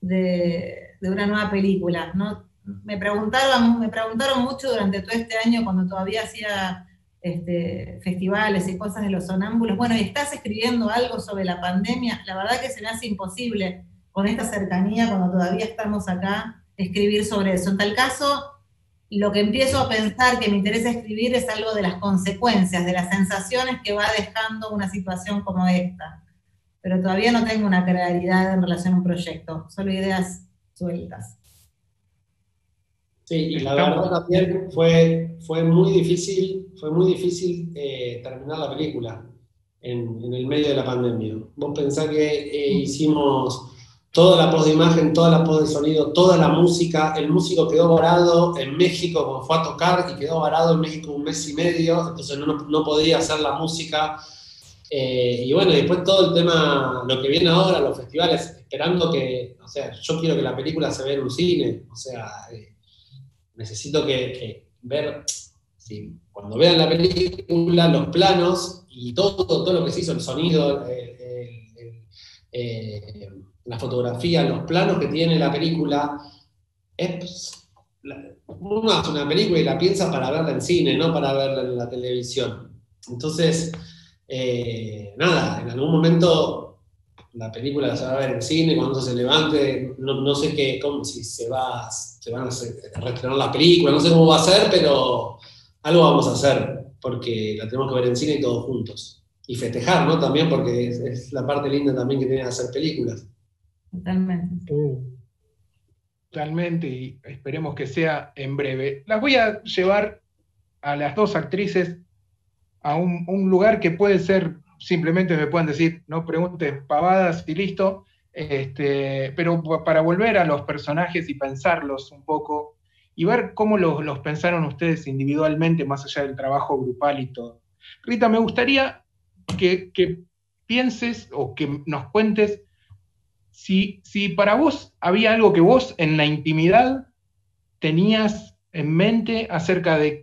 de una nueva película, ¿no? Me preguntaron mucho durante todo este año, cuando todavía hacía festivales y cosas de los sonámbulos, bueno, ¿y estás escribiendo algo sobre la pandemia? La verdad que se me hace imposible con esta cercanía, cuando todavía estamos acá, escribir sobre eso. En tal caso, lo que empiezo a pensar que me interesa escribir es algo de las consecuencias, de las sensaciones que va dejando una situación como esta. Pero todavía no tengo una claridad en relación a un proyecto, solo ideas sueltas. Sí, y la verdad también fue muy difícil terminar la película en el medio de la pandemia. Vos pensás que hicimos toda la post de imagen, toda la post de sonido, toda la música, el músico quedó varado en México cuando fue a tocar y quedó varado en México un mes y medio, entonces no podía hacer la música. Y bueno, después todo el tema, lo que viene ahora, los festivales, esperando que, o sea, yo quiero que la película se vea en un cine, o sea, necesito que ver, sí, cuando vean la película, los planos y todo lo que se hizo, el sonido, la fotografía, los planos que tiene la película, uno hace una película y la piensa para verla en cine, no para verla en la televisión. Entonces, nada, en algún momento la película se va a ver en cine, cuando se levante, no sé si se van a reestrenar la película, no sé cómo va a ser, pero algo vamos a hacer, porque la tenemos que ver en cine y todos juntos. Y festejar, ¿no? También, porque es la parte linda también que tiene de hacer películas. Totalmente. Totalmente, y esperemos que sea en breve. Las voy a llevar a las dos actrices a un lugar que puede ser, simplemente me pueden decir, no pregunten pavadas y listo, pero para volver a los personajes y pensarlos un poco, y ver cómo los pensaron ustedes individualmente, más allá del trabajo grupal y todo. Rita, me gustaría que pienses o que nos cuentes si para vos había algo que vos en la intimidad tenías en mente acerca de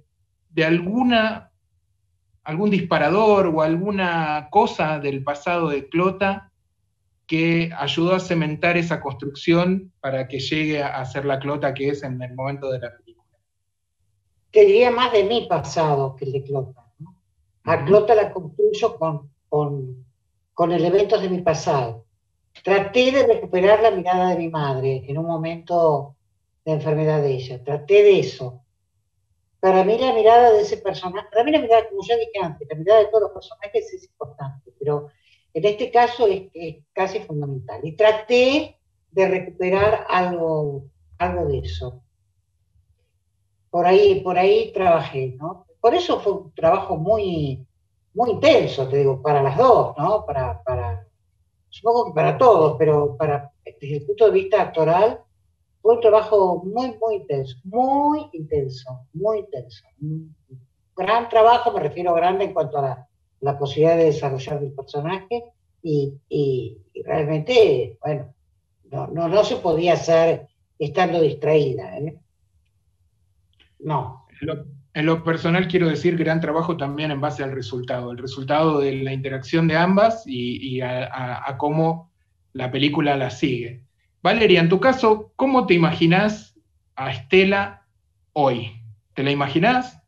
algún disparador o alguna cosa del pasado de Clota que ayudó a cementar esa construcción para que llegue a ser la Clota que es en el momento de la película. Te diría más de mi pasado que el de Clota, ¿no? A Clota la construyo con elementos de mi pasado. Traté de recuperar la mirada de mi madre en un momento de enfermedad de ella. Traté de eso. Para mí la mirada de ese personaje, para mí la mirada, como ya dije antes, la mirada de todos los personajes es importante, pero en este caso es casi fundamental. Y traté de recuperar algo de eso. Por ahí trabajé, ¿no? Por eso fue un trabajo muy, muy intenso, te digo, para las dos, ¿no? Supongo que para todos, pero desde el punto de vista actoral, fue un trabajo muy, muy intenso, muy intenso, muy intenso. Un gran trabajo, me refiero a grande en cuanto a la posibilidad de desarrollar mi personaje, y realmente, bueno, no se podía hacer estando distraída, ¿eh? No. En lo personal quiero decir gran trabajo también en base al resultado, el resultado de la interacción de ambas y a cómo la película la sigue. Valeria, en tu caso, ¿cómo te imaginás a Estela hoy? ¿Te la imaginás?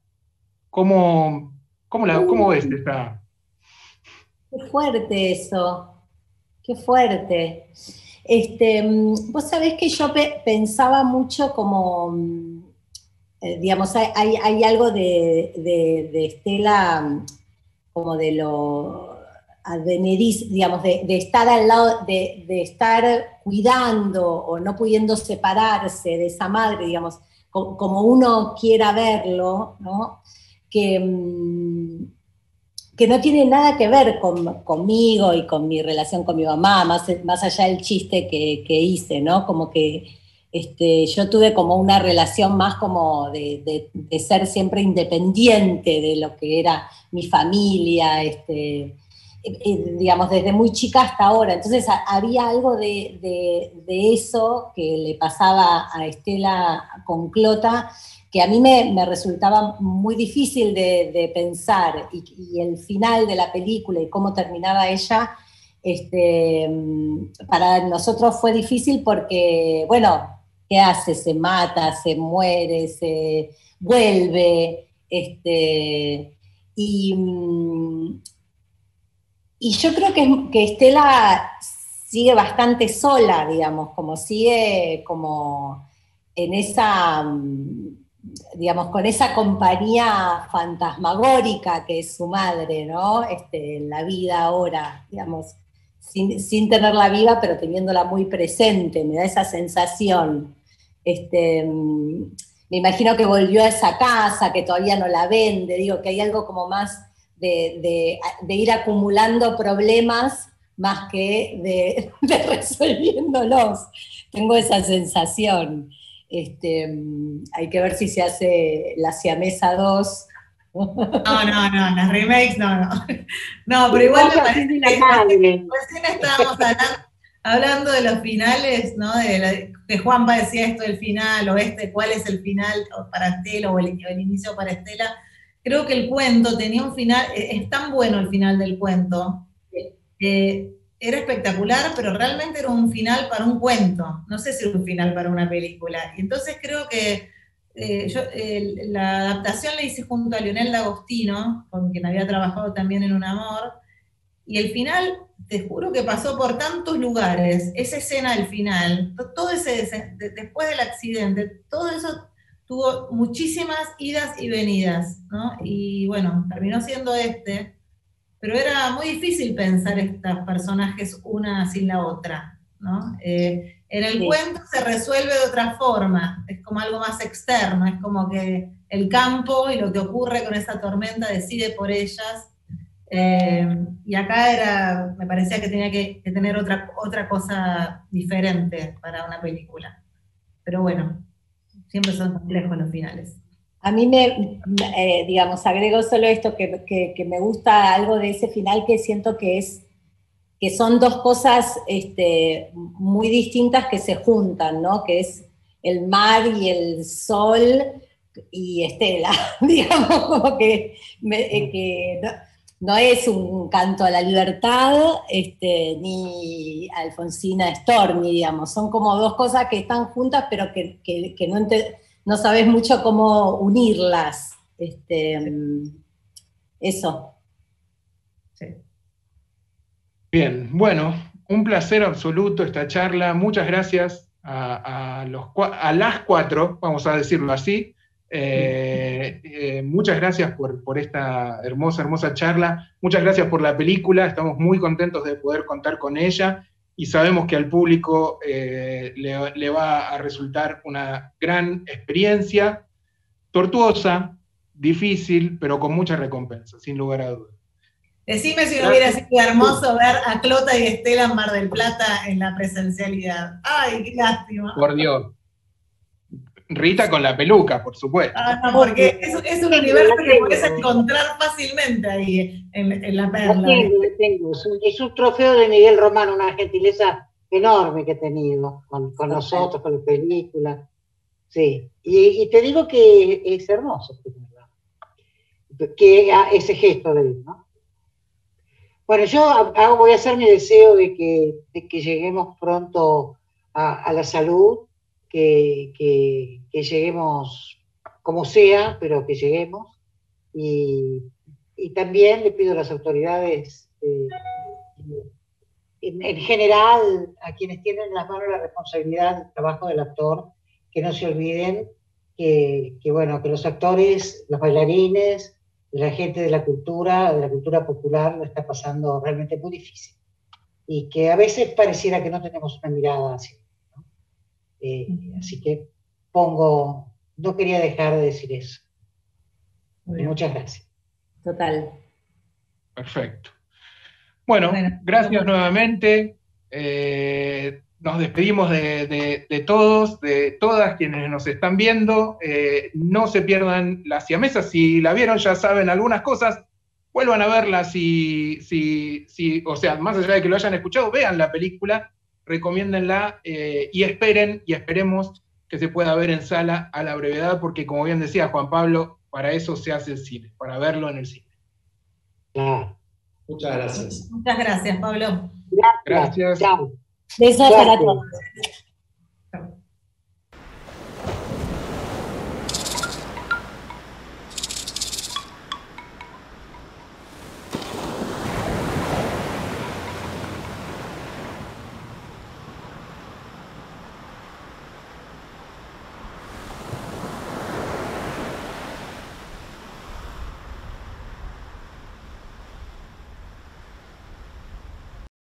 ¿Cómo ves esta? Qué fuerte eso, qué fuerte. Vos sabés que yo pensaba mucho como, digamos, hay algo de Estela, como de lo advenedizo, digamos, de estar al lado, de estar cuidando o no pudiendo separarse de esa madre, digamos, como uno quiera verlo, ¿no? Que no tiene nada que ver conmigo y con mi relación con mi mamá, más allá del chiste que hice, ¿no? Como que yo tuve como una relación más como de ser siempre independiente de lo que era mi familia, digamos, desde muy chica hasta ahora. Entonces había algo de eso que le pasaba a Estela con Clota, que a mí me resultaba muy difícil de pensar, y el final de la película y cómo terminaba ella, para nosotros fue difícil porque, bueno, ¿qué hace? Se mata, se muere, se vuelve, y yo creo que Estela sigue bastante sola, digamos, como sigue como en esa, digamos, con esa compañía fantasmagórica que es su madre, ¿no? En la vida ahora, digamos, sin tenerla viva, pero teniéndola muy presente, me da esa sensación. Me imagino que volvió a esa casa, que todavía no la vende, digo, que hay algo como más de ir acumulando problemas más que de resolviéndolos. Tengo esa sensación. Hay que ver si se hace la Siamesa 2. No, las remakes no. No, pero igual me parece que recién estábamos hablando de los finales, ¿no? Que Juanpa decía esto del final, o cuál es el final para Estela, o el inicio para Estela. Creo que el cuento tenía un final, es tan bueno el final del cuento, era espectacular, pero realmente era un final para un cuento, no sé si era un final para una película. Y entonces creo que la adaptación la hice junto a Lionel D'Agostino, con quien había trabajado también en Un Amor, y el final, te juro que pasó por tantos lugares, esa escena del final, todo ese, después del accidente, todo eso tuvo muchísimas idas y venidas, ¿no? Y bueno, terminó siendo pero era muy difícil pensar estos personajes una sin la otra, ¿no? En el cuento se resuelve de otra forma, es como algo más externo, es como que el campo y lo que ocurre con esa tormenta decide por ellas, y acá me parecía que tenía que tener otra cosa diferente para una película. Pero bueno, siempre son complejos los finales. A mí digamos, agrego solo esto, que me gusta algo de ese final, que siento que son dos cosas muy distintas que se juntan, ¿no? Que es el mar y el sol y Estela, digamos, como que no es un canto a la libertad, ni Alfonsina Storni, digamos, son como dos cosas que están juntas, pero que no sabes mucho cómo unirlas. Eso. Sí. Bien, bueno, un placer absoluto esta charla. Muchas gracias a las cuatro, vamos a decirlo así. Muchas gracias por esta hermosa charla. Muchas gracias por la película. Estamos muy contentos de poder contar con ella y sabemos que al público le va a resultar una gran experiencia, tortuosa, difícil, pero con mucha recompensa, sin lugar a dudas. Decime si no hubiera sido hermoso ver a Clota y Estela en Mar del Plata en la presencialidad. ¡Ay, qué lástima! Por Dios. Rita con la peluca, por supuesto. Ah, no, porque es un universo que puedes encontrar fácilmente ahí, en la perla. Lo tengo. Es un trofeo de Miguel Román, una gentileza enorme que he tenido con nosotros, con la película. Sí, y te digo que es hermoso, que ese gesto de él, ¿no? Bueno, yo voy a hacer mi deseo de que lleguemos pronto a la salud, que lleguemos como sea, pero que lleguemos. Y también le pido a las autoridades, en general, a quienes tienen en las manos la responsabilidad del trabajo del actor, que no se olviden bueno, que los actores, los bailarines, la gente de la cultura popular, lo está pasando realmente muy difícil. Y que a veces pareciera que no tenemos una mirada así, ¿no? Así que no quería dejar de decir eso. Muchas gracias. Total. Perfecto. Bueno, gracias nuevamente. Nos despedimos de todos, de todas quienes nos están viendo. No se pierdan Las Siamesas. Si la vieron, ya saben algunas cosas. Vuelvan a verla o sea, más allá de que lo hayan escuchado, vean la película, recomiéndenla y esperemos que se pueda ver en sala a la brevedad, porque como bien decía Juan Pablo, para eso se hace el cine, para verlo en el cine. Claro. Muchas gracias. Muchas gracias, Pablo. Gracias. Chao. Besos para todos.